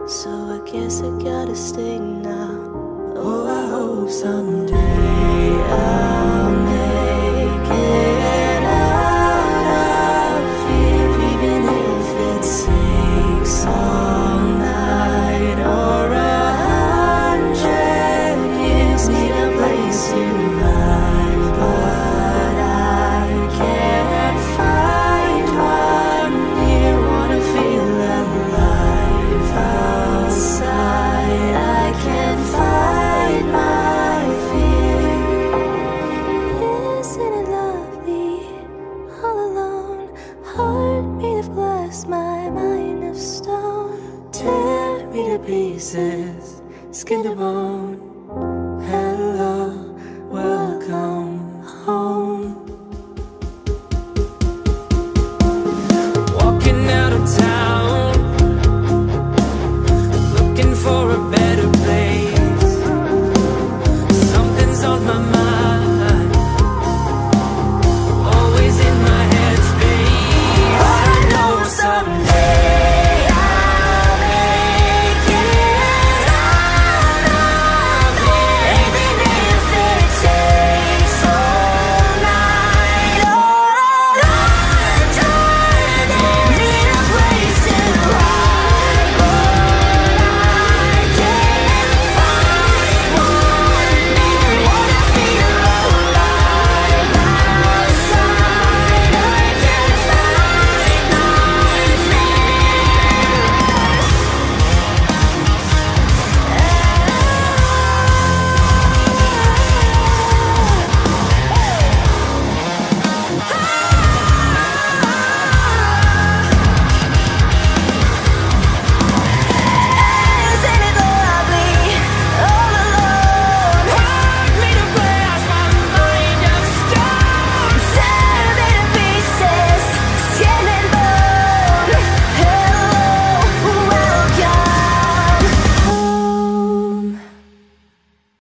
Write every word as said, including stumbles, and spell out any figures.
so I guess I gotta stay now. Oh, I hope someday I'll make it out of here, even if it takes all night or a hundred years. Need a place to hide, but I can't find one here. Wanna feel alive outside. I can't fight my fear. Isn't it lovely, all alone? Heart made of glass, my mind of stone. Tear me to pieces, skin to bone.